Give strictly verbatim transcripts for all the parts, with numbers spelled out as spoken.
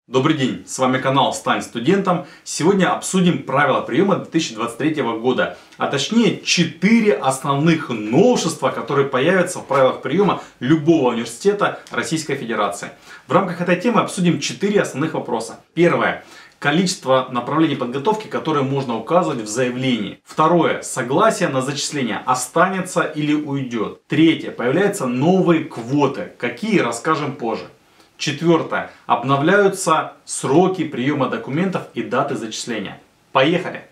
Добрый день, с вами канал Стань студентом. Сегодня обсудим правила приема две тысячи двадцать третьего года, а точнее четыре основных новшества, которые появятся в правилах приема любого университета Российской Федерации. В рамках этой темы обсудим четыре основных вопроса. Первое. Количество направлений подготовки, которые можно указывать в заявлении. Второе. Согласие на зачисление останется или уйдет. Третье. Появляются новые квоты. Какие, расскажем позже. Четвертое. Обновляются сроки приема документов и даты зачисления. Поехали!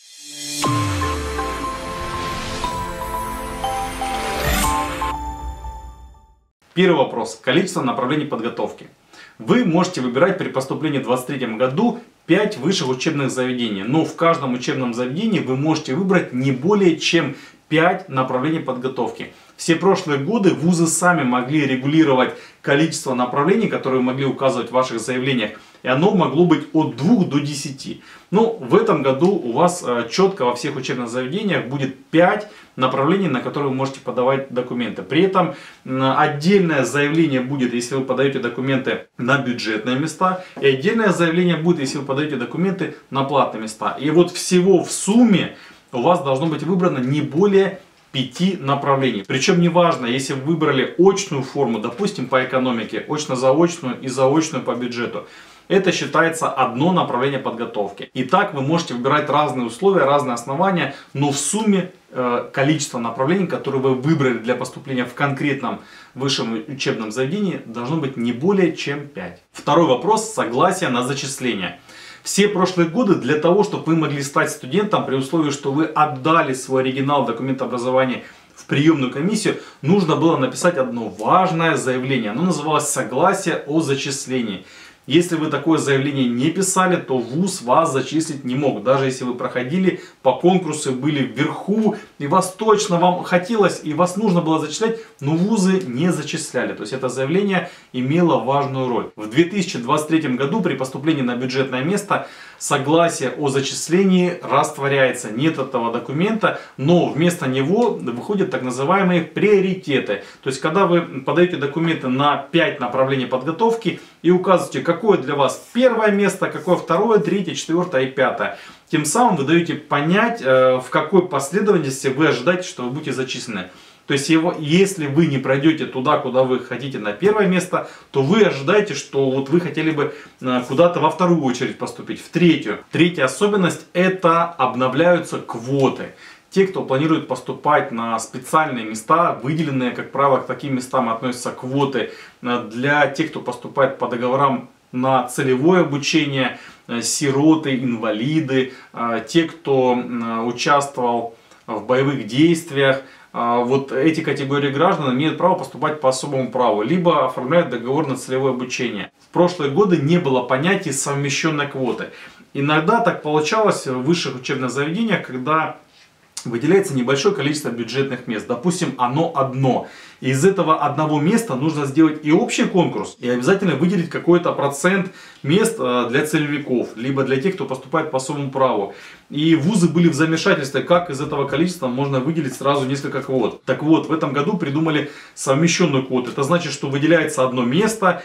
Первый вопрос. Количество направлений подготовки. Вы можете выбирать при поступлении в две тысячи двадцать третьем году пять высших учебных заведений. Но в каждом учебном заведении вы можете выбрать не более чем пять направлений подготовки. Все прошлые годы вузы сами могли регулировать количество направлений, которые могли указывать в ваших заявлениях. И оно могло быть от двух до десяти. Но в этом году у вас четко во всех учебных заведениях будет пять направлений, на которые вы можете подавать документы. При этом отдельное заявление будет, если вы подаете документы на бюджетные места. И отдельное заявление будет, если вы подаете документы на платные места. И вот всего в сумме у вас должно быть выбрано не более пяти направлений. Причем неважно, если вы выбрали очную форму, допустим, по экономике, очно-заочную и заочную по бюджету. Это считается одно направление подготовки. И так вы можете выбирать разные условия, разные основания, но в сумме э, количество направлений, которые вы выбрали для поступления в конкретном высшем учебном заведении, должно быть не более чем пять. Второй вопрос. Согласие на зачисление. Все прошлые годы для того, чтобы вы могли стать студентом, при условии, что вы отдали свой оригинал документа образования в приемную комиссию, нужно было написать одно важное заявление. Оно называлось «Согласие о зачислении». Если вы такое заявление не писали, то вуз вас зачислить не мог. Даже если вы проходили по конкурсу, были вверху, и вас точно вам хотелось, и вас нужно было зачислять, но вузы не зачисляли. То есть это заявление имело важную роль. В две тысячи двадцать третьем году при поступлении на бюджетное место согласие о зачислении растворяется. Нет этого документа, но вместо него выходят так называемые приоритеты. То есть когда вы подаете документы на пять направлений подготовки и указываете, какое для вас первое место, какое второе, третье, четвертое и пятое. Тем самым вы даете понять, в какой последовательности вы ожидаете, что вы будете зачислены. То есть, если вы не пройдете туда, куда вы хотите на первое место, то вы ожидаете, что вот вы хотели бы куда-то во вторую очередь поступить, в третью. Третья особенность – это обновляются квоты. Те, кто планирует поступать на специальные места, выделенные, как правило, к таким местам относятся квоты для тех, кто поступает по договорам на целевое обучение, сироты, инвалиды, те, кто участвовал в боевых действиях. Вот эти категории граждан имеют право поступать по особому праву, либо оформляют договор на целевое обучение. В прошлые годы не было понятия совмещенной квоты. Иногда так получалось в высших учебных заведениях, когда выделяется небольшое количество бюджетных мест. Допустим, оно одно. И из этого одного места нужно сделать и общий конкурс, и обязательно выделить какой-то процент мест для целевиков, либо для тех, кто поступает по особому праву. И вузы были в замешательстве, как из этого количества можно выделить сразу несколько квот. Так вот, в этом году придумали совмещенную квоту. Это значит, что выделяется одно место,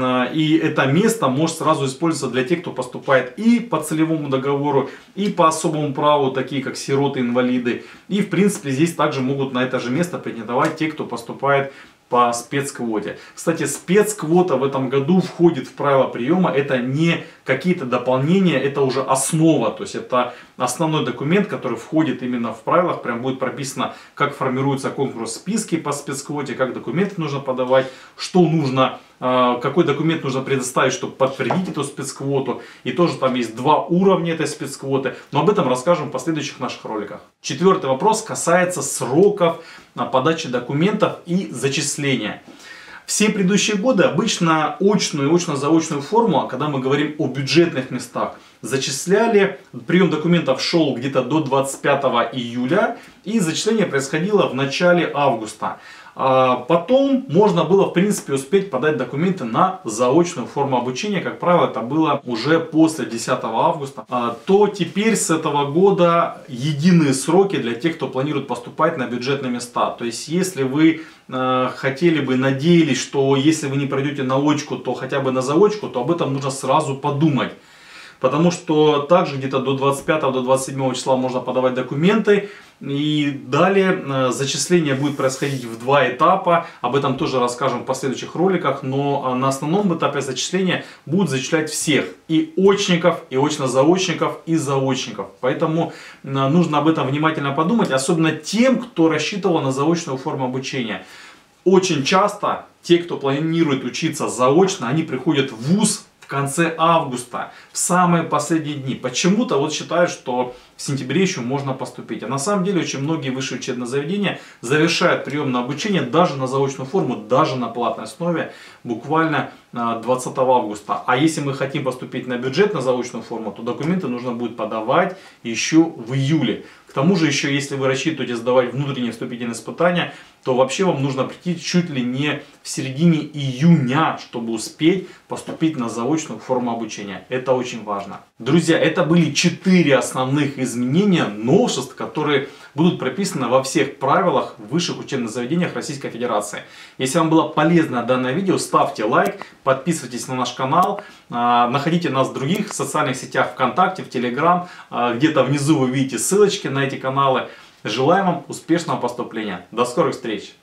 и это место может сразу использоваться для тех, кто поступает и по целевому договору, и по особому праву, такие как сироты, инвалиды. И в принципе здесь также могут на это же место претендовать те, кто поступает по спецквоте. Кстати, спецквота в этом году входит в правила приема. Это не какие-то дополнения, это уже основа. То есть это основной документ, который входит именно в правилах. Прям будет прописано, как формируется конкурс, списки по спецквоте, как документы нужно подавать, что нужно, какой документ нужно предоставить, чтобы подтвердить эту спецквоту. И тоже там есть два уровня этой спецквоты. Но об этом расскажем в последующих наших роликах. Четвертый вопрос касается сроков подачи документов и зачисления. Все предыдущие годы обычно очную и очно-заочную форму, когда мы говорим о бюджетных местах, зачисляли, прием документов шел где-то до двадцать пятого июля, и зачисление происходило в начале августа. А потом можно было, в принципе, успеть подать документы на заочную форму обучения. Как правило, это было уже после десятого августа. А, то теперь с этого года единые сроки для тех, кто планирует поступать на бюджетные места. То есть, если вы э, хотели бы, надеялись, что если вы не пройдете на очку, то хотя бы на заочку, то об этом нужно сразу подумать. Потому что также где-то до двадцать пятого, до двадцать седьмого числа можно подавать документы. И далее э, зачисление будет происходить в два этапа. Об этом тоже расскажем в последующих роликах. Но э, на основном этапе зачисления будут зачислять всех. И очников, и очно-заочников, и заочников. Поэтому э, нужно об этом внимательно подумать. Особенно тем, кто рассчитывал на заочную форму обучения. Очень часто те, кто планирует учиться заочно, они приходят в вуз в конце августа, в самые последние дни. Почему-то вот считают, что в сентябре еще можно поступить. А на самом деле очень многие высшие учебные заведения завершают прием на обучение даже на заочную форму, даже на платной основе, буквально двадцатого августа. А если мы хотим поступить на бюджет, на заочную форму, то документы нужно будет подавать еще в июле. К тому же, еще если вы рассчитываете сдавать внутренние вступительные испытания, то вообще вам нужно прийти чуть ли не в середине июня, чтобы успеть поступить на заочную форму обучения. Это очень важно. Друзья, это были четыре основных изменения, новшеств, которые будут прописаны во всех правилах в высших учебных заведениях Российской Федерации. Если вам было полезно данное видео, ставьте лайк, подписывайтесь на наш канал, находите нас в других социальных сетях, ВКонтакте, в Телеграм, где-то внизу вы видите ссылочки на эти каналы. Желаем вам успешного поступления. До скорых встреч!